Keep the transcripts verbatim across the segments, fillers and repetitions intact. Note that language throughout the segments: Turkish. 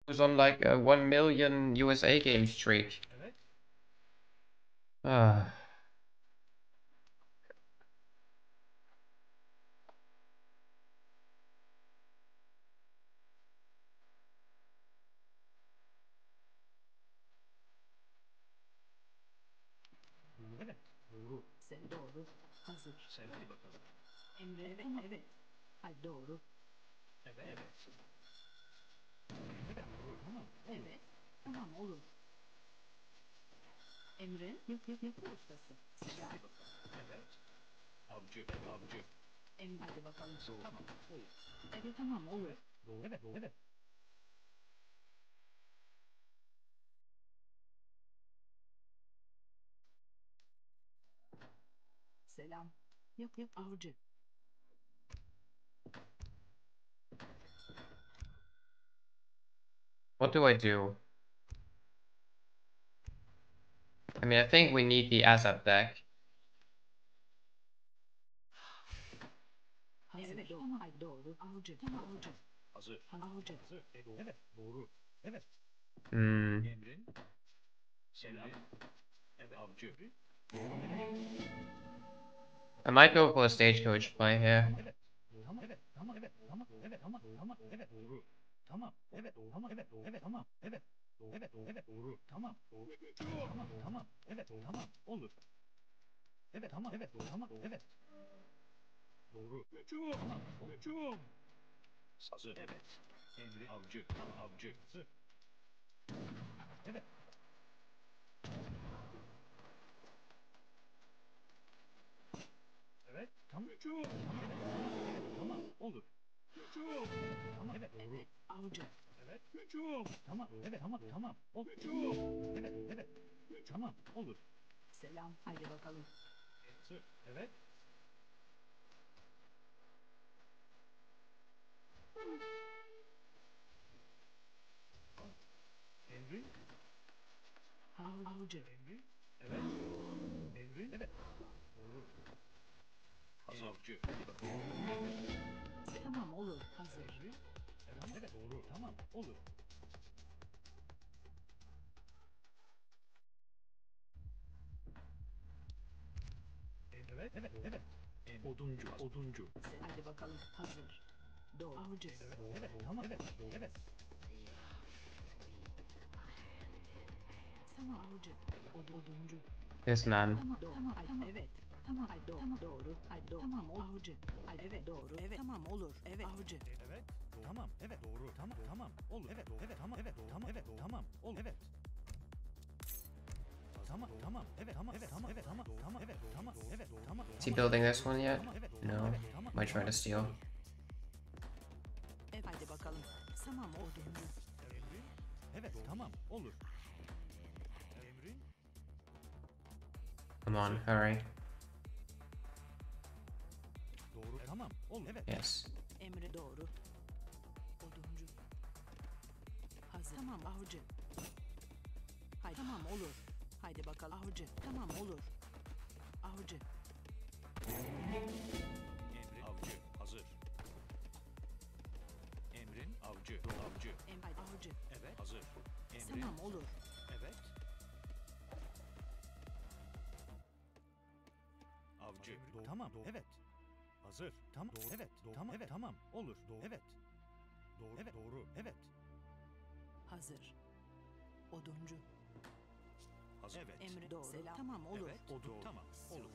was on like a one million U S A game streak. Ah. Evet, doğru. Sen doğru. Hazır. Sen hadi bakalım. Emre, evet, tamam. Evet. Hadi doğru. Evet. Evet. Evet, doğru. Tamam. Olur. Evet. Tamam, olur. Emre, yap yap yapı ustası. Sen hadi bakalım. Evet. Avcı, avcı. Emre, hadi bakalım. Doğru. Tamam, olur. Evet, tamam, olur. Doğru. Evet, doğru. Evet. Selam. Yap yap avcı. What do I do? I mean, I think we need the ASAP deck. Hazır. Evet, doğru. Tamam, hadi doğru. Avcı. Tamam, avcı. Hazır. Avcı. Hazır. E, doğru. Evet, doğru. Evet. Hmm. Emrin. Selam. Evet. Avcı. I might go for a stagecoach play here. Evet. Tamam, evet. Tamam, evet. Tamam, evet. Tamam, tamam, evet. Doğru. Tamam, evet. Tamam, evet. Evet, tamam. Evet. Evet, evet. Doğru. Tamam. Doğru. Tamam, tamam. Evet, tamam. Olur. Evet, tamam, evet. Tamam, evet. Doğru. Tamam. Olur. Hazır. Evet. Emri avcı. Tamam, avcı. Hazır. Evet. Evet. Tamam. Tamam, evet. Tamam, evet. Tamam. Olur. Tamam, evet. Doğru. Avcı. Evet. Tamam, evet. Tamam, tamam. Olur. Evet, evet. Tamam, olur. Selam. Haydi bakalım. Hazır. Evet. Emri. Av, avcı. Emri. Evet. Emri. Evet. Doğru. Hazır. Avcı. Hadi bakalım. Evet. Tamam, olur. Hazır. Emri. Evet. Tamam, evet. Doğru. Tamam, olur. Evet, evet, evet. Em, oduncu, oduncu. Hadi bakalım, hazır. Doğru. Avcı. Evet, evet, tamam, evet, doğru. Evet. Tamam, avcı. Od, oduncu. This man. Tamam, doğru. Tamam, ay, tamam, evet. Tamam, ay, doğru. Tamam, doğru. Ay, doğru. Tamam, o avcı. Ay, evet, doğru. Evet, tamam, olur. Evet, avcı. Evet, doğru. Tamam, evet, doğru. Tamam, tamam, olur. Evet, doğru. Evet, tamam, evet, doğru. Tamam, evet, doğru. Tamam, olur. Evet. Tamam, tamam, evet, tamam, evet, tamam, evet, tamam, tamam, evet, tamam, evet, tamam. Is he building this one yet? No. Might try to steal. Evet, hadi bakalım. Tamam, oldu. Emrin? Evet, tamam, olur. Emrin? Come on, hurry. Doğru, tamam, olur. Evet. Yes. Emre doğru. Oduncu. Hazır. Tamam, avcı. Haydi. Tamam, olur. Haydi bakalım. Avcı. Tamam, olur. Avcı. Emrin avcı. Hazır. Emrin avcı. Avcı. Em haydi, avcı. Evet. Hazır. Emrin. Tamam, olur. Evet. Avcı. Doğru. Tamam, doğru. Evet. Hazır. Tamam. Doğru. Evet. Doğru. Tamam. Evet. Tamam. Olur. Doğru. Evet. Doğru. Evet. Doğru. Evet. Hazır. Oduncu. Hazır. Evet. Emre doğru. Selam. Tamam, olur. Evet. Odun. Doğru. Tamam. Olur.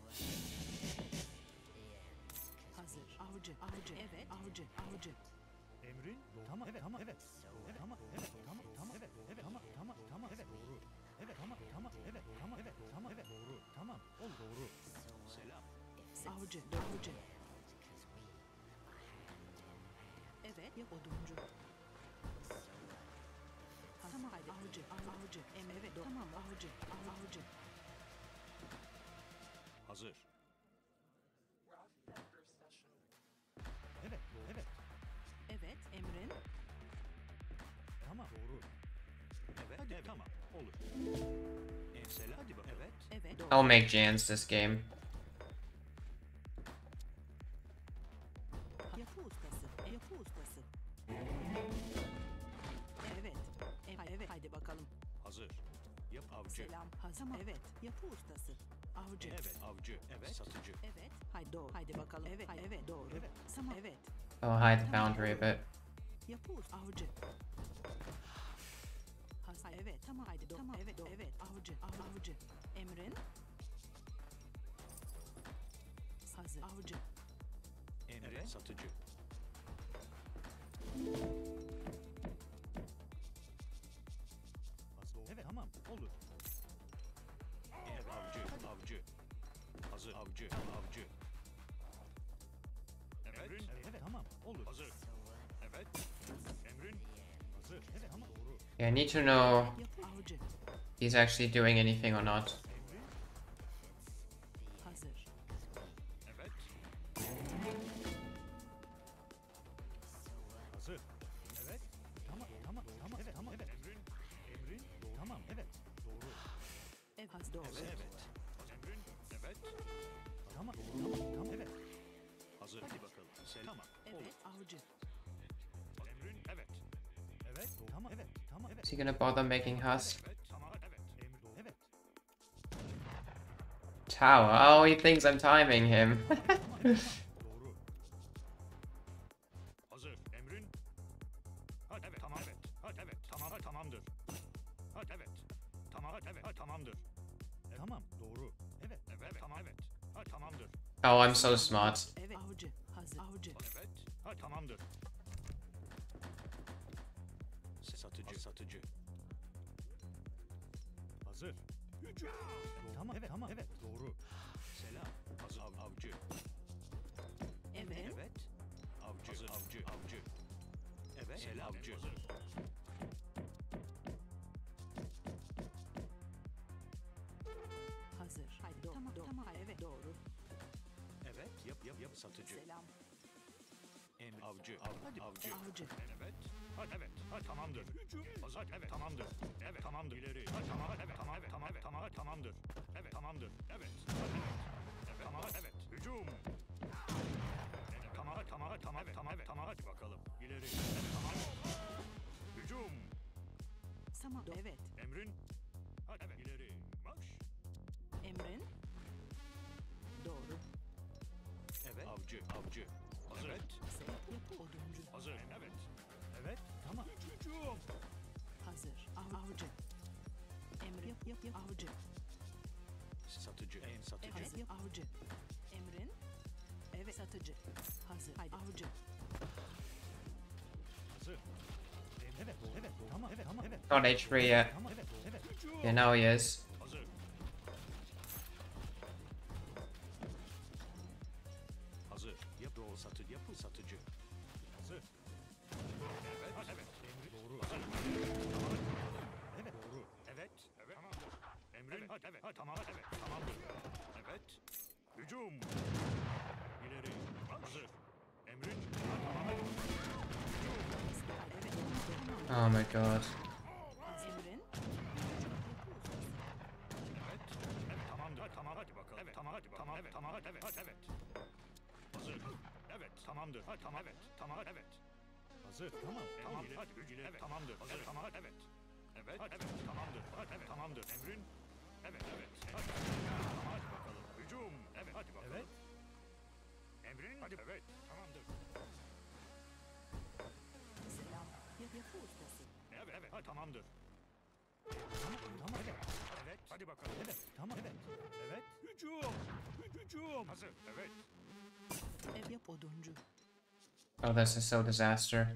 Hazır. Avcı. Avcı. Evet. Avcı. Avcı. Emrin. Doğru. Tamam. Evet. Tamam. Evet. Doğru. Evet. Tamam. Evet. Tamam. Tamam. Evet. Evet. Tamam. Tamam. Tamam. Evet. Doğru. Evet. Tamam. Tamam. Evet. Tamam. Evet. Tamam. Evet. Doğru. Tamam. Ol. Doğru. Selam. Avcı. Avcı. Evet. Yap oduncu. Tamam, haydi. Avcı. Avcı. Em evet. Tamam, avcı. Avcı. Hazır. Evet. Doğru. Evet. Evet. Emrin. Tamam. Doğru. Evet. Hadi. Evet. Tamam. Olur. Ensele. Hadi bakalım. Evet. Evet. Doğru. I'll make Jans this game. Yapı ustası. Yapı ustası. Evet. bakalım. Hazır. Yap avcı. Selam. Hazır. Tamam. Evet. Yapı ustası. Avcı. Evet avcı. Evet. Satıcı. Evet. Haydi doğru. Haydi bakalım. Evet. Hay- evet. Doğru. Evet. Tamam. Evet. I'll hide the boundary a bit. Yapı ustası. Avcı. Hazır. Evet. Tamam. Haydi doğru. Tamam. Evet. Doğru. Evet. Avcı. Av- Avcı. Emrin. Hazır. Avcı. Emre. Evet. Satıcı. Hazır. Evet tamam olur. Evet avcı. Avcı. Hazır. Avcı. Avcı. Evet. Emrin. Evet, evet tamam olur. Hazır. Evet. Emrin. Hazır. Evet tamam doğru. Yeah, I need to know Yapı avcı. if he's actually doing anything or not. Emrin. Hazır. Evet. Hazır. Evet. Tamam, tamam, tamam, evet, tamam, evet. Emrin, emrin, doğru. Tamam, evet, doğru. Evet. Hazır. Doğru. Evet, evet. Emrin, evet. Tamam, tamam, tamam, evet. Hazır. Hadi bakalım. Selam. Tamam. Evet. Avcı. Emrin, evet. Evet, doğru. Tamam, evet, tamam, evet. Is he gonna bother making Husk? Evet, tamam, evet. Emir, doğru. Evet. Tower. Oh, he thinks I'm timing him. Tamam, evet, tamam, doğru. Hazır. Emrin. Hadi evet, tamam, evet. Hadi evet, tamam, hadi tamamdır. Hadi evet. Tamam, hadi evet, hadi tamamdır. E, tamam, doğru. Evet, evet, tamam, evet. Hadi tamamdır. Oh, I'm so smart. Evet. Avcı. Hazır. Avcı. Evet, hadi tamamdır. Satıcı, satıcı. Hazır. Hücum. Tamam, evet, tamam, evet, doğru. Selam. Hazır, av, avcı. Emrin. Evet. Avcı, hazır, avcı, avcı. Evet, selam, avcı. Hazır. Hazır. Haydi doğru. Tamam. Doğru. Tamam. Evet. Doğru. Evet, yap, yap, yap, satıcı. Selam. Emir, avcı, av, hadi, avcı. Avcı. Evet. Hadi evet. Hadi tamamdır. Hücum. Hazır. Evet tamamdır. Evet tamamdır. İleri. Hadi tamam. Evet tamam. Evet tamam. Evet tamam. Evet tamamdır. Evet tamamdır. Evet. Hadi evet. Evet tamam. Evet. Hücum. Evet tamam. Evet tamam. Evet tamam. Evet tamam. Evet tamam. Hadi bakalım. İleri. Evet tamam. Hücum. Tamam. Evet. Emrin. Hadi evet. İleri. Marş. Emrin. Doğru. Evet. Avcı. Avcı. Hazır. Evet. Selam. Yapı oduncu. Hazır. Evet. Evet. Tamam. Hücum. Hazır. Av, avcı. Emrin. Yap, yap, yap. Avcı. Satıcı. En satıcı. Evet. Yap, avcı. Emrin. Evet. Satıcı. Hazır. Haydi. Avcı. Hazır. Evet. Evet. Tamam. Evet. Tamam. Evet. Not H three yet. Tamam. Evet. Evet. Hücum. Yeah, now he is. Hazır. Hazır. Yap doğru satıcı. Yapı satıcı. Hazır. Evet. Evet. Emri doğru. Hazır. Evet. Doğru. Evet. Evet. Tamamdır. Emrin. Evet. Evet. Evet. Tamam. Evet. Tamamdır. Evet. Hücum. İleri. Hazır. Emrin. Tamam. Evet. Oh my god. Emrin. Evet. Evet. Tamamdır. Hadi, tamam. Hadi bakalım. Evet. Tamam. Hadi bakalım. Tamam. Evet. Tamam. Hadi. Evet. Hadi. Evet. Hazır. Evet. Tamamdır. Hadi. Tamam. Evet. Tamam. Hadi. Evet. Hazır. Tamam. Tamam. Hadi. Hadi. Evet. Tamamdır. Hazır. Evet. Tamam. Hadi. Evet. Evet. Hadi. Evet. Tamamdır. Hadi. Evet. Tamamdır. Emrin. Evet. Evet. Hadi. Tamam. Hadi bakalım. Hücum. Evet. Hadi bakalım. Evet. Emrin. Hadi. Evet. Tamamdır. Selam. Yap, yapı ustası. Evet. Evet. Hadi. Tamamdır. Tamam. Tamam. Evet. Evet. Hadi bakalım. Evet. Tamam. Evet. Evet. Hücum. Hücum. Hazır. Evet. Ev yap oduncu. Oh, this is so disaster.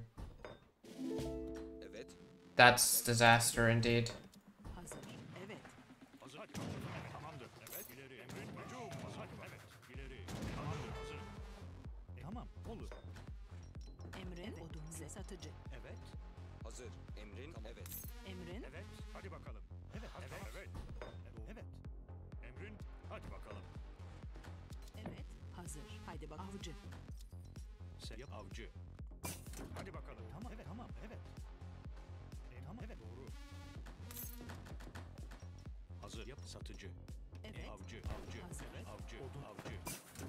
Evet. That's disaster indeed. Hazır. Evet. Hazır. Hadi bakalım. Evet. Tamamdır. Evet. İleri. Emrin. Hücum. Hazır. Hadi. Evet. İleri. Tamamdır. Hazır. E, tamam. Olur. Emrin. Oduncu. Satıcı. Evet. Hazır. Emrin. Evet. Emrin. Evet. Hadi bakalım. Evet. Evet. Evet. Evet. Emrin. Hadi bakalım. Evet. Hazır. Haydi bak. Avcı. Sen yap avcı. Hadi bakalım. Tamam. Evet. Tamam. Evet. E, tamam. Evet. Doğru. Hazır. Yap satıcı. Evet. Avcı. Avcı. Hazır. Evet. Avcı. Avcı.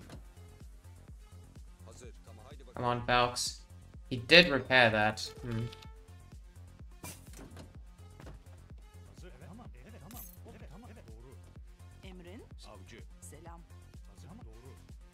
Hazır. Tamam haydi Come bakalım. on, Valks. He did repair that. Hmm. Avcı. Selam. Hazır ama doğru.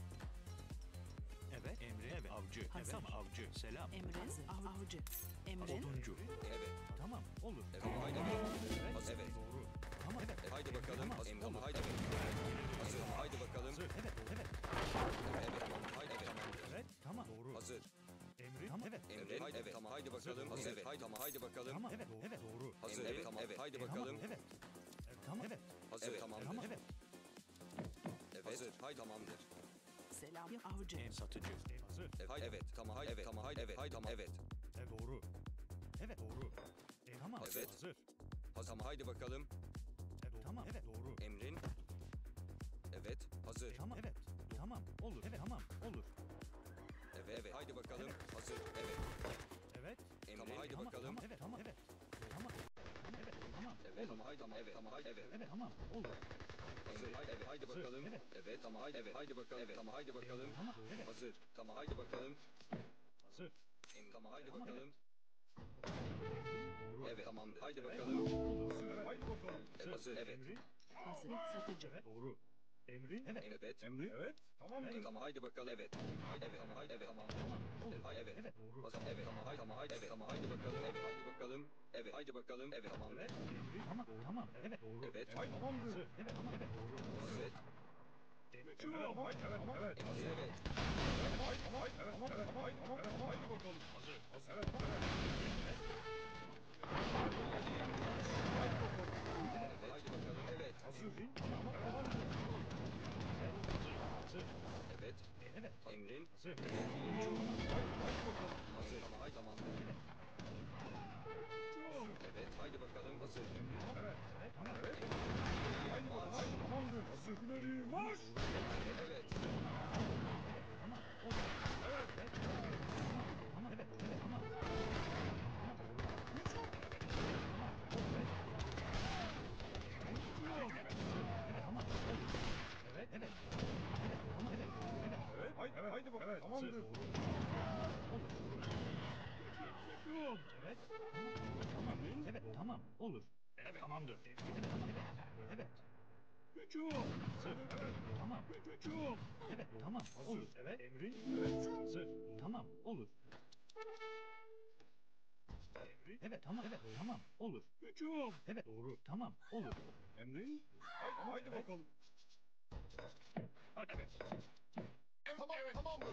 Evet. Emrin. Evet. Avcı. Hazır. Evet ama avcı. Selam. Emrin. Av- Avcı. Emrin. Oduncu. Evet. Tamam. Olur. Evet. Tamam haydi. Evet. Hazır. Evet. Doğru. Tamam. Evet. E, haydi bakalım. Tamam. Emrin. Tamam Olur. haydi. Hazır. Haydi bakalım. Hazır. Evet. Evet. Evet. Tamam. Haydi. Evet. Tamamdır. Evet. Tamam. Doğru. Hazır. Emrin. Tamam. Evet. Emrin. Haydi. Evet. Tamam haydi bakalım. Hazır. Evet. Haydi. Tamam haydi bakalım. Tamam. Evet. Doğru. Evet. Doğru. Hazır. Evet. Tamam. Evet. Haydi Tamam. bakalım. Evet. Evet. Tamam. Evet. Hazır. Evet. Tamamdır. Tamam. Evet. Evet. Hazır. Haydi tamamdır. Selam. Avcı. En satıcı. Hazır. Evet. Haydi. Evet. Tamam. Haydi. Evet. Tamam. Haydi. Evet. Haydi. Tamam. Evet. Evet. Doğru. Evet. Doğru. E, tamam. Evet. Hazır. Hazır. Tamam haydi bakalım. Evet. Tamam. Evet. Doğru. Emrin. Evet. Hazır. E, tamam. Evet. Tamam. Olur. Evet. Tamam. Olur. Evet. Evet. Haydi bakalım. Hazır. Evet. Evet. Emrin. Tamam. Haydi Tamam. bakalım. Tamam. Evet. Tamam. Evet. Tamam. Tamam. Evet. Tamam. Evet. Tamam. Haydi. Tamam. Evet. Tamam. Haydi. Evet. Evet. Tamam. Olur. Hazır. Haydi. Evet. Haydi Hazır. bakalım. Evet. Evet. Tamam. Haydi. Evet. Haydi bakalım. Evet. Tamam. Haydi bakalım. Tamam. Evet. Hazır. Tamam. Haydi bakalım. Hazır. Emrin. Tamam. Haydi Tamam, bakalım. Doğru. Evet. Tamamdır. Haydi bakalım. Evet. Haydi bakalım. Evet. Hazır. Evet. Emri. Hazır. Satıcı. Evet. Doğru. Emri. Evet. Evet. Emri. Evet. Tamam. Evet. Tamam. Haydi bakalım. Evet. Haydi. Evet. Tamam. Haydi. Evet. Tamam. Olur. Evet. Haydi. Evet. Evet. Doğru. Hazır. Evet. Tamam. Haydi. Tamam. Haydi. Evet. Tamam. Haydi bakalım. Evet. Haydi bakalım. Evet. Haydi bakalım. Evet. Tamam. Evet. Emri. Tamam. Tamam. Evet. Doğru. Evet. Haydi. Tamamdır. Evet. Tamam. Evet. Doğru. Evet. Evet. Tamam. Evet. Tamam. Evet. Hazır. Evet. Haydi. Tamam. Evet. Tamam. Evet. Tamam. Tamam. Tamam. Haydi bakalım. Hazır. Hazır. Evet. Evet. Evet. Haydi bakalım. Evet. Hazır. Tamam. Tamamdır. Hazır. Evet. Evet. Emrin. Hazır. Haydi bakalım. Hazır. Tamam. Haydi tamam. Evet. Haydi bakalım. Hazır. Evet. Evet. Tamam. Evet. Haydi bakalım. Haydi tamamdır. Hazır. İleri marş. Evet. Tamam. Olur. Evet. Evet. Tamam. Evet. Evet. Tamam. Evet, evet. Evet, tamam, evet. Evet, haydi, evet, haydi bakalım. Evet, tamamdır. Olur. Olur. Evet, tamam. Evet, tamam. Olur. Evet, tamamdır. Evet, tamam, evet. Evet. Hücum. Evet, tamam. Hücum. Evet, tamam. Olur. Evet. Emrin. Evet. Hazır. Tamam. Olur. Emrin. Evet, tamam. Evet, tamam. Olur. Hücum. Evet, doğru. Tamam. Olur. Emrin. Haydi, haydi bakalım. Hadi. Evet. Tamam, evet, tamamdır.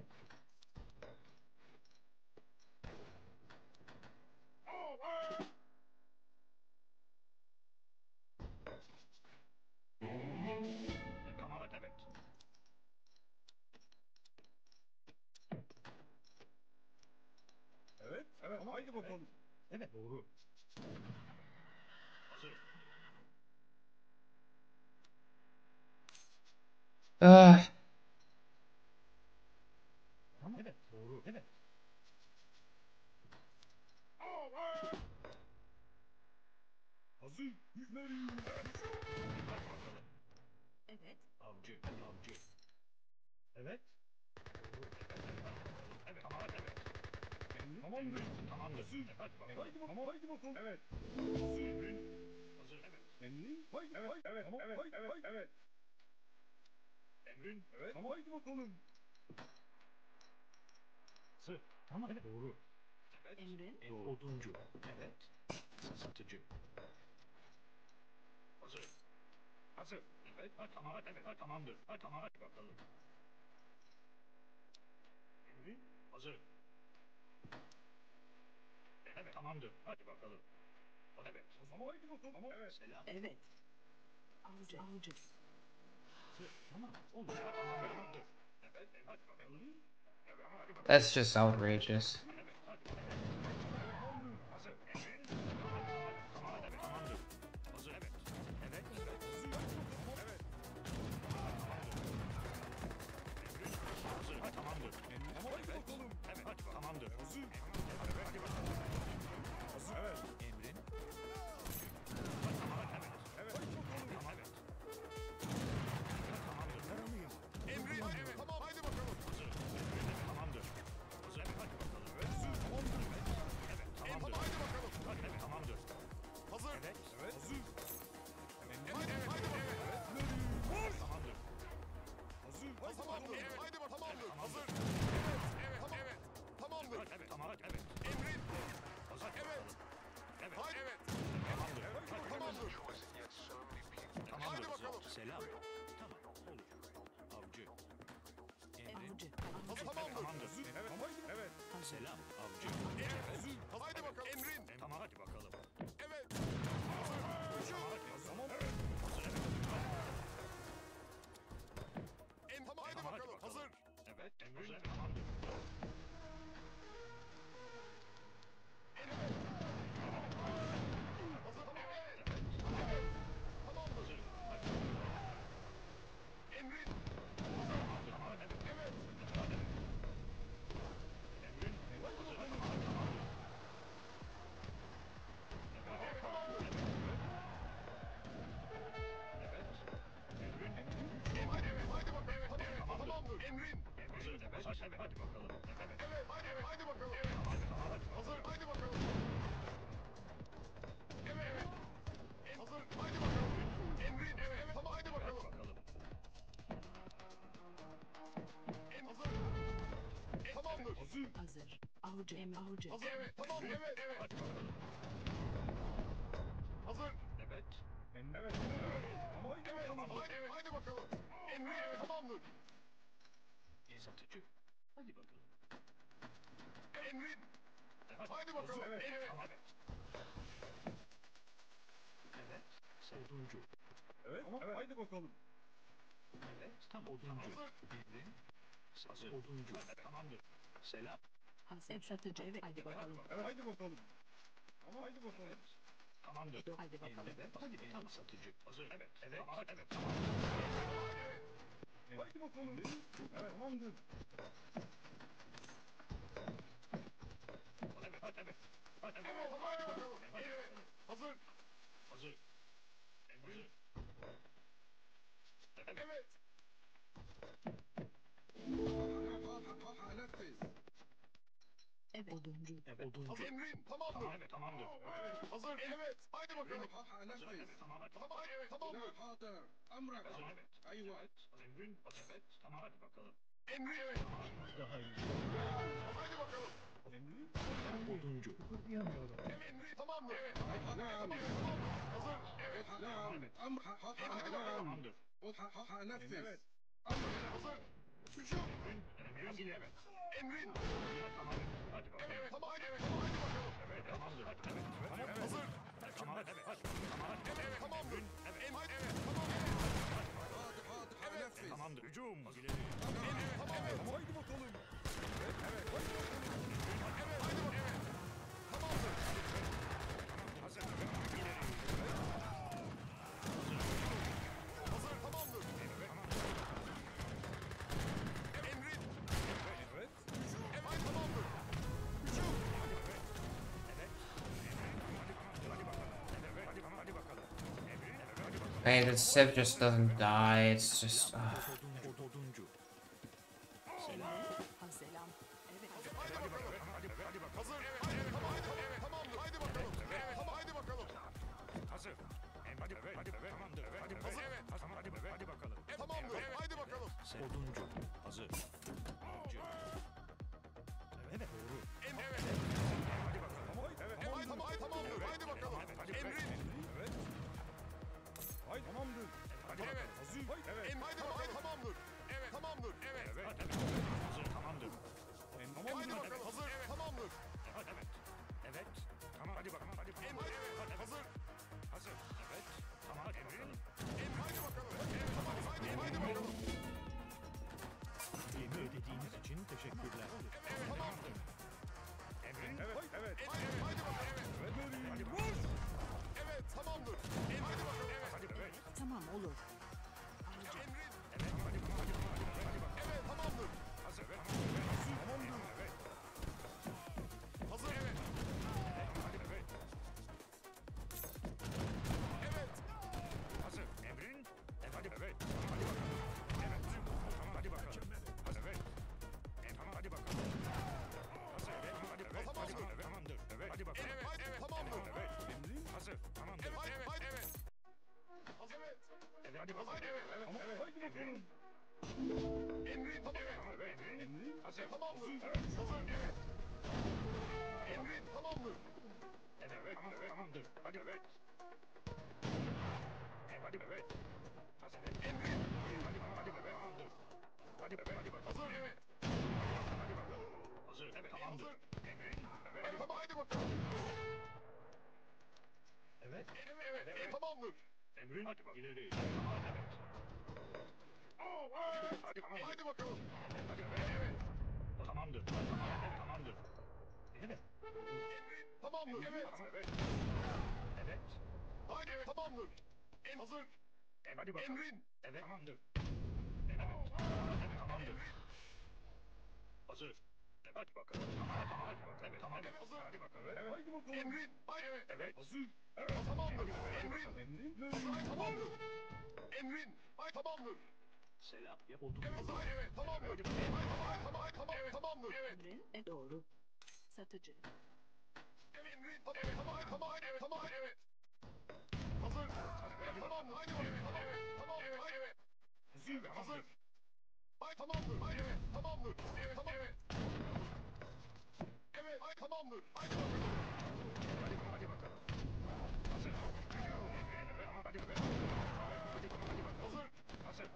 Tamam, evet. Evet, evet. Tamam, haydi bakalım. Evet, doğru. Hazır. Ah, Tamam, evet, doğru. Evet. Hazır. Yüzleri. Hadi bakalım. Evet. Avcı, avcı. Evet. Doğru. Evet, tamam, evet. Emrin. Tamamdır. Tamamdır. Hazır. Hadi bakalım. Haydi bakalım. Tamam, haydi bakalım. Evet. Hazır. Emrin. Hazır. Evet. Emrin. Haydi. Evet, haydi. Evet, tamam, evet, evet, evet, evet. Emrin. Evet. Tamam, haydi bakalım. Hazır. Tamam, evet. Doğru. Evet. Emrin. Doğru. Oduncu. Evet. Satıcı. Hazır. Hazır. Evet. Ha, tamam. Evet. Ha, tamamdır. Ha, tamam. Hadi bakalım. Emrin. Hazır. Evet. Tamamdır. Hadi bakalım. Evet. Tamam. Hadi bakalım. Tamam. Evet. Selam. Evet. Avcı. Avcı. Hazır. Tamam. Olur. Ha, tamam. Tamamdır. Evet. Hadi bakalım. Evet. Hadi bakalım. that's just outrageous. Evet. Hadi bakalım. Evet. Tamamdır. Hazır. Emrin. Tamam. Evet. Tamamdır. Hazır. Evet. Evet. Evet. Hazır. Evet. Hazır. Ha, tamamdır. Tamam, hadi bakalım. Evet, hadi bakalım. Tamamdır. Hazır. Hadi, hadi bakalım. Hazır. Evet. Emrin. Ha, tamam, evet. Evet. Hadi bakalım. Tamam, evet. Ha, tamamdır. Karanıyım. Emrin. Evet. Tamam, hadi bakalım. Hazır. Emrin. Tamamdır. Hazır. Evet, hadi bakalım. Evet. Selam. Tamam. Olur. Avcı. Emrin. Avcı. Hazır. Avcı. Tamamdır. Hazır. Evet. Evet. Hazır. Selam. Avcı. Hazır. Haydi bakalım. Emrin. Tamam hadi bakalım. Evet. Tamam hadi. Tamam. Evet. Hazır. Evet. Em tamam haydi Tamam, hadi bakalım. bakalım. Hazır. Evet. Emrin. Tamamdır. Tamamdır. Hadi. Emrin. Tamam. Evet. Evet. Emrin. Hazır. Tamam. Evet. Emrin. Em haydi evet. Haydi bakalım. Tamam. Tamamdır. Emrin. Hazır. Evet. Evet. Hadi bakalım. Evet. Evet. Haydi evet. Haydi bakalım. Hadi. Tamam. Hadi. Hazır. Haydi bakalım. Evet. Evet. Em hazır. Haydi bakalım. Emrin. Evet. Evet. Tamam haydi Hadi bakalım. bakalım. Em hazır. Em tamamdır. Hazır. Hazır. Avcı. Em avcı. Hazır. Evet. Tamam. Evet. Evet. Hadi bakalım. Hazır. Evet. Evet. Ama haydi evet. Haydi evet. Haydi bakalım. Emrin. Evet. Tamamdır. Satıcı. Hadi bakalım. Emrin. Hadi, Haydi bakalım. Evet. Evet. Tamam. Evet. Oduncu. Evet. Evet. Haydi bakalım. Evet. Tam oduncu. Hazır. Bildin. Hazır. Oduncu. Evet. Tamamdır. Selam. Hazır. Satıcı. Evet. Haydi bakalım. Evet. Haydi bakalım. Ama haydi bakalım. Evet. Tamamdır. Haydi bakalım. Evet. Hadi tam satıcı. Hazır. Evet. Evet. Tamam. Evet. Tamam. Haydi bakalım. Evet. Tamamdır. Evet. Hadi. Evet. Hadi. Evet. Haydi bakalım. Evet. Hazır. Hazır. Emrin. Evet. Evet. Evet. Oduncu. Evet. Oduncu. Emrin. Tamamdır. Tamam. Evet. Tamamdır. Evet. Hazır. Evet. Haydi bakalım. Hazır. Evet. Tamam. Hadi. Tamam. Haydi evet. Tamamdır. Hazır. Evet. Evet. Emrin. Evet. Tamam. Hadi bakalım. Emrin. Evet. Daha iyi. Haydi bakalım. Emrin. Oduncu. Emrin. Tamamdır. Evet. Tamamdır. Hazır. Evet. Evet. Tamamdır. Evet. Hazır. Hücum. Emrin. Evet. Emrin. Tamam. Hadi bakalım. Evet. Tamam. Haydi evet. Tamam. Haydi bakalım. Evet. Tamamdır. Evet. Evet. Hazır. Tamam. Evet. Tamam. Evet. Tamamdır. Evet. Em haydi evet. Tamam. Evet. Tamamdır. Hücum. İleri. Evet. Tamam. Evet. Haydi bakalım. Evet. Evet. Haydi bakalım. Evet. Haydi bakalım. Evet. Tamamdır. Hazır. İleri. Hazır. Tamamdır. Emrin. Evet. Hücum. Evet. Haydi tamamdır. Hücum. Evet. Hadi bakalım. Evet. Hadi bakalım. Hadi bakalım. Emrin. Evet. Hadi bakalım. Hey, the Civ just doesn't die. It's just. Uh, Oduncu. Oduncu. Selam. Ha selam. Evet. Haydi bakalım. Hadi, hadi bakalım. Hazır. Evet. Evet. Tamam. Haydi. Evet. Tamamdır. Haydi bakalım. Evet. Tamam. Haydi bakalım. Hazır. Em, Hadi, evet, hadi, evet, tamamdır. Evet, hadi, Hazır. evet. Tamam, hadi, evet, hadi bakalım. Evet. Tamamdır. Evet. Haydi bakalım. Oduncu. Hazır. Avcı. Evet, doğru. Em evet. Hadi bakalım. Ama haydi, evet. Em haydi. Tamam. Haydi tamamdır. Haydi bakalım. Hadi, Emrin. Evet. Haydi, tamamdır. Hadi Evet. bakalım. Hazır. Evet. Em haydi. Haydi tamamdır. Evet. Tamamdır. Evet. Evet. Hazır, tamamdır. Em, Haydi bakalım. Hazır. Evet. Tamamdır. Evet, evet. Evet. Tamam, hadi bakalım. Hadi bakalım. Em haydi. Evet. Hazır. Hazır. Evet. Tamam, hadi bakalım. Em haydi bakalım. Evet. Tamam. Haydi. Haydi bakalım. Yemin ödediğiniz için teşekkürler. Evet. Tamamdır. Emrin. Evet. Evet. Em haydi. Haydi bakalım. Evet. Hadi bakalım. Evet. Tamamdır. Em haydi bakalım. Evet. Hadi, evet. Tamam olur. Avcı. Emrin. Evet, hadi bakalım. Hadi bakalım. Hadi bakalım. Evet. Tamamdır. Hazır. Evet. Tamamdır. Evet. Hazır. Evet. Hadi, evet. Evet. Hazır. Emrin. Evet, hadi, evet. Tamam, hadi bakalım. Evet. Tamam, hadi bakalım. Hazır, evet. E, tamam, hadi bakalım. Hazır, evet. Tamam, hadi, evet. Tamamdır. Hadi, evet. Tamamdır. Evet, hadi bakalım. Evet. Haydi. Tamamdır. Evet. Emrin. Hazır. Tamamdır. Evet. Haydi. Haydi. Evet. Hazır. Evet. Evet, hadi bakalım. Haydi. Evet. Evet. Evet. Haydi bakalım. Emrin. Tamam. Tamam, evet. Emrin. Hazır. Tamamdır. Evet. Hazır. Evet. Emrin. Tamamdır. Evet, evet. Tamamdır. Hadi, evet. Evet, hadi, evet. Hazır, evet. hadi bakalım. Hazır. Evet. Hazır. Evet. Tamamdır. Emrin. Evet. Tamam hadi bakalım. Evet. Evet. Evet. Tamamdır. Emrin. Hadi bakalım. İleri. Evet. Hadi, hadi bakalım. Hadi, evet. Tamamdır. Tamam, evet, tamamdır. Evet. Emrin. Tamamdır. Evet. Evet. Evet. Hadi, evet, tamamdır. Em hazır. Em hadi bakalım. Emrin. Evet. Tamamdır. Evet. Evet, tamamdır. Hazır. Evet, hadi bakalım. Tamam, tamam, hadi bakalım. Evet, tamam. Evet, hazır. Hadi bakalım. Evet, hadi bakalım. Emrin. Hadi, evet. Evet. Hazır. Evet, tamamdır. Emrin. Emrin. Hazır, tamamdır. Emrin. Hadi, tamamdır. Selam. Yapıldı. Evet, hazır. Evet, tamamdır. Hadi bakalım. Hadi, tamam, tamam, evet, tamamdır. Evet. Emrin e doğru. Satıcı. Emrin. Hadi, evet, tamam, tamam, evet, tamam, evet. Hazır. Evet, tamam, hadi bakalım. Tamam, evet, tamam, evet, hadi, evet. Hazır. Hazır. Hadi, tamamdır. Hadi, evet, tamamdır. Evet, tamam, evet. Evet, hadi, tamamdır. Hadi bakalım. Hadi, hadi bakalım. Hazır. Hadi bakalım. Hadi bakalım. Hadi bakalım. Hazır. Hazır.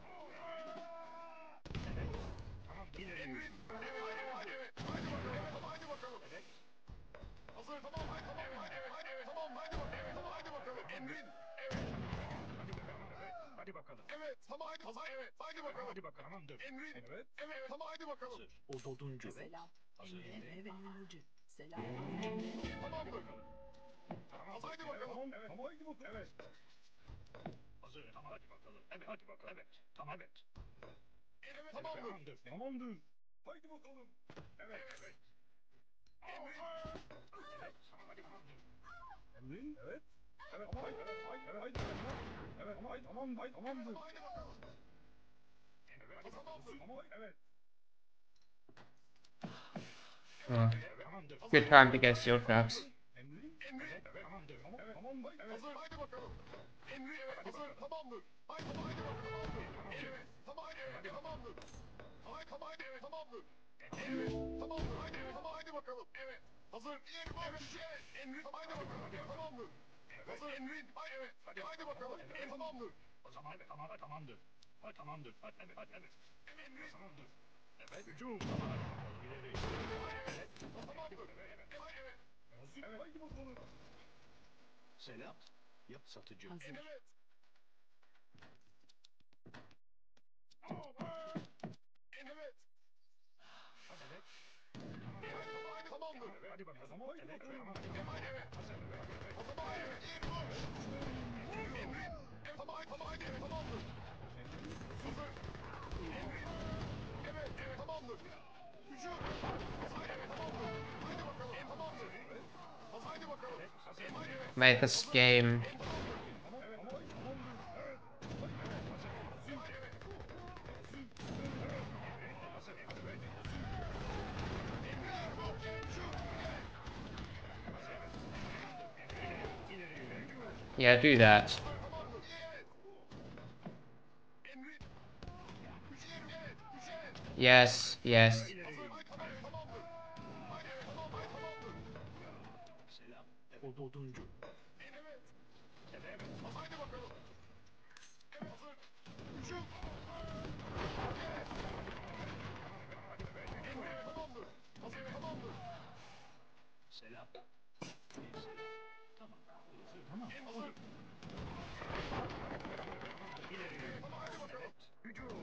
Evet. Tamam. Emrin. Evet, hadi, evet. Hadi bakalım. Tamam, hadi bakalım. Evet. Hazır, tamam, hadi, tamam, hadi, evet, hadi, evet, tamam, hadi bakalım. Evet, tamam, hadi bakalım. Emrin. Evet. Hadi bakalım. Evet. Hadi bakalım. Evet, tamam, hadi, hazır, evet. Hadi bakalım. Hadi bakalım. Tamamdır. Emrin. Evet. Evet, tamam, hadi bakalım. Hazır. O doduncu. Selam. Hazır. Emrin Evet. evet. Alıcı. Selam. Emrin. Hadi bakalım. Tamam, hadi bakalım. Tamam, evet. Tamam, hadi bakalım. Evet. Hazır. Tamam, hadi bakalım. Evet, hadi bakalım. Evet. Tamam, evet. Evet, tamamdır. Tamamdır. Tamamdır. Haydi bakalım. Evet. Evet. Emrin. Evet. Tamam, hadi bakalım. Emrin. Evet. Evet. Tamam. Haydi. Evet. Haydi. Evet. Haydi. Evet. Tamam. Haydi. Tamam. Haydi. Tamamdır. Haydi bakalım. Evet. Hadi bakalım. Tamam. Evet. Oh, Evet. Tamamdır. good time to get steel traps. Emrin. Emrin. Evet. Tamamdır. Tamam. Evet. Tamam. Evet. Hazır. Haydi bakalım. Emrin. Evet. Hazır. Tamamdır. Haydi. Tamam. Haydi bakalım. Tamamdır. Evet. Tamam. Haydi. Evet. Tamamdır. Haydi. Tamam. Haydi. Evet. Tamamdır. Evet. Tamamdır. Haydi. Evet. Tamam. Haydi bakalım. Evet. Hazır. İleri bak. Evet. Evet. Emrin. Tamam. Haydi bakalım. Evet. Tamamdır. Hazır. Emrin. Haydi. Evet. Hadi. Haydi bakalım. Evet. Tamamdır. O zaman evet. Tamam. Tamamdır. Hadi. Tamamdır. Hadi. Evet. Hadi. Evet. Emrin. Tamamdır. Evet. Hücum. Tamam. Hadi bakalım. İleri. Evet. Tamamdır. Evet. Haydi. Evet. Hazır. Evet. Haydi bakalım. Selam. Yap satıcı. Hazır. Evet. Evet. Evet. Tamamdır. Hadi bakalım. Evet. Tamam. Hadi. Evet. Hazır. Evet. O zaman evet. Emrin. Tamam. Tamam. Hadi. Evet. Tamamdır. Hazır. Emrin. Evet. Evet. Tamamdır. Hücum. Hazır. Evet. Tamamdır. Hadi bakalım. Em tamamdır. Evet. Hazır. Hadi bakalım. Hazır. Hadi. Evet. Mate, this game. Em tamamdır. Tamam. Evet. Tamam. Tamamdır. Evet. Hadi. Evet. Hazır. Hazır. Evet. Hazır. Evet. Emrin. Hazır. Evet. Hazır. Emrin. Hücum. Evet. Hazır. Evet. Tamamdır. Emrin. İleri. Hücum. Yeah, do that. Tamamdır. Evet. Emrin. Hücum. Evet. Hücum. Evet. Yes, yes. Hazır. Ay tamam. Tamamdır. Hadi evet. Tamam. Ay tamamdır. Selam. O doduncu. Evet. Evet. Hadi bakalım. Evet. Hazır. Hücum. Evet. Hadi evet. Emrin. Tamamdır. Hazır. Tamamdır. Selam. Selam. Tamam. Hazır. Tamam. Em hazır. İleri. Tamam. Hadi bakalım. Hücum.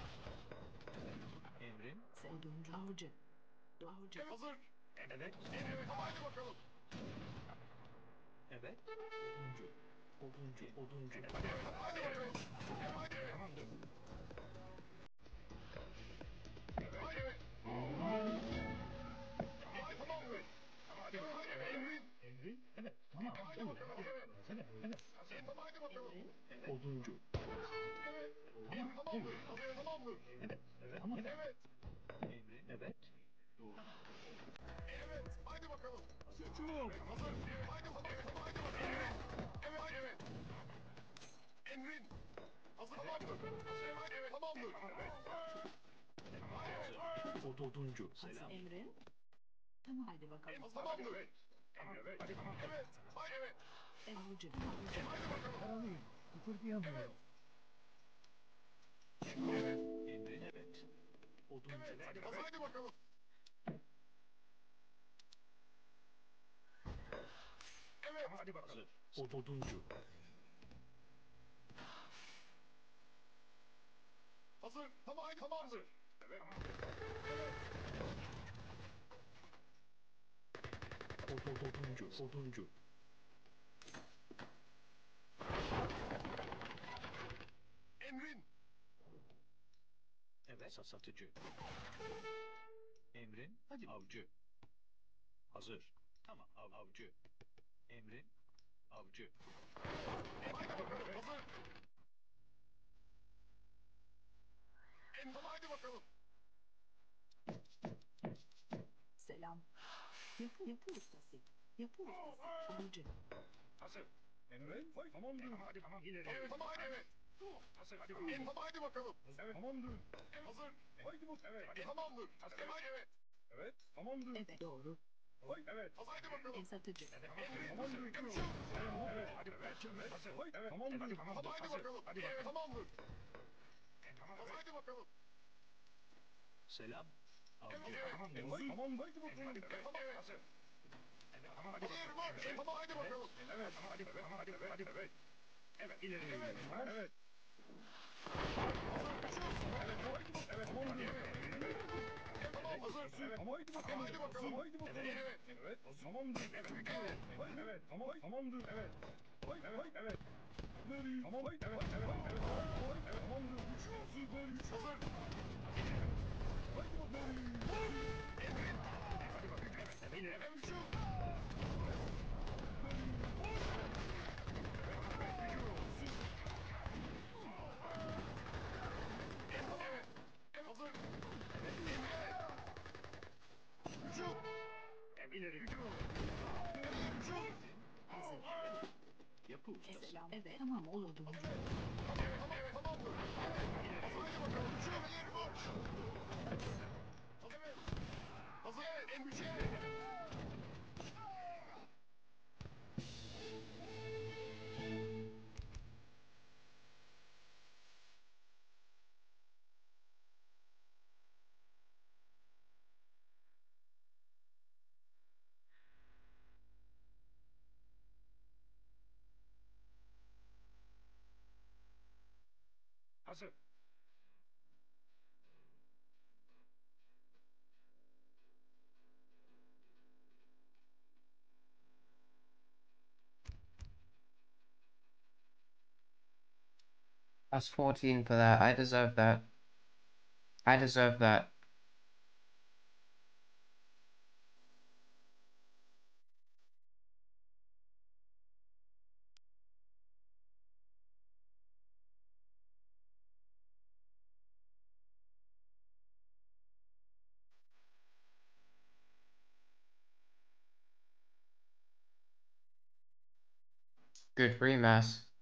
Emrin. Oduncu. Avcı. Avcı. Evet. Hazır. Evet. Evet. Tamam. Hadi bakalım. Evet. Oduncu. Oduncu. Oduncu. Hadi evet. Hadi bakalım. Hadi evet. Tamamdır. Hadi evet. Hadi tamamdır. Hadi bakalım. Emrin. Emrin. Evet. Tamam. Hadi bakalım. Evet. Evet. Evet. Hazır. Tamam. Hadi bakalım. Emrin. Oduncu. Evet. Tamam. Tamamdır. Hazır. Tamamdır. Evet. Evet. Tamam. Evet. Emrin. Evet. Doğru. Evet. Hadi bakalım. Hücum. Hazır. Evet. Hadi bakalım. Evet. Tamam. Hadi bakalım. Evet. Evet. Hadi evet. Emrin. Hazır. Tamamdır. Hazır. Hadi evet. Tamamdır. Evet. Hazır. O doduncu. Selam. Emrin. Tamam. Hadi bakalım. Hazır. Tamamdır. Evet. Evet. Hadi tamam. Evet. Hadi evet. Ev avcı. Avcı. Hadi bakalım. Yaralıyım. Kıpırdayamıyorum. Evet. Emrin. Evet. Oduncu. Hadi, haydi bakalım. Evet. Hadi bakalım. Hazır. Oduncu. Hazır. Tamam, haydi, tamam. Hazır. Evet. Oduncu. Oduncu. Emrin. Evet. Sa- Satıcı. Emrin. Hadi. Avcı. Hazır. Tamam. Av, avcı. Emrin. Avcı. Haydi bakalım. Hazır. Em, tamam, haydi bakalım. Selam. Yapı, yapı ustası. Yapı ustası. Alıcı. Hazır. Emrin. Vay, tamamdır. Hadi, tamam, ileri. Evet, tamam, haydi, evet. Hazır, hadi bakalım. Em, tamam, haydi bakalım. Evet, tamamdır. Em, hazır. Haydi bakalım. Evet, hadi, tamamdır. Hazır, evet, evet. Evet, tamamdır. Evet doğru. Vay, evet. Hazır, haydi bakalım. En satıcı. Evet, tamamdır. Görüşürüz. Evet, hadi, evet, hazır. Vay, evet, tamamdır. Tamam, haydi bakalım. Hadi, evet, tamamdır. Tamam, hazır, haydi bakalım. Selam. Avcı. Evet, tamam, hazır. Tamam, haydi bakalım. Hadi, evet, tamam, evet. Hazır. Evet, tamam, hadi bakalım. Evet, tamam, haydi bakalım. Evet, tamam, hadi, evet, tamam, hadi, evet, hadi, evet. Evet, ileri. Evet, tamam, evet. Hazır, görüşürüz. Evet, tamam, haydi bakalım. Evet, tamamdır. Evet, tamam, hazır. Evet, tamam, haydi bakalım. Haydi bakalım. Haydi bakalım. Evet, evet, tamamdır. Evet, evet. Vay, evet, tamam, tamamdır. Evet. Vay, vay, evet. Ileri. Tamam, vay, evet, evet, evet, tamam, vay, evet, tamamdır. Üç, hazır, ileri, üç, hazır. Haydi bakalım. Emrin. Hadi bakalım. Evet, evet, ileri. Evet, üç, hazır. Hücum. İleri hücum. Hücum. Hazır. Yapı E, ustası. selam. Evet tamam olur oduncu. Tamam, tamam, evet, tamamdır. Hazır, hadi bakalım. Hücum, ileri, marş. Hazır, evet. Hazır, evet, en güçlü. Hazır. That's fourteen for that. I deserve that. I deserve that. Good rematch.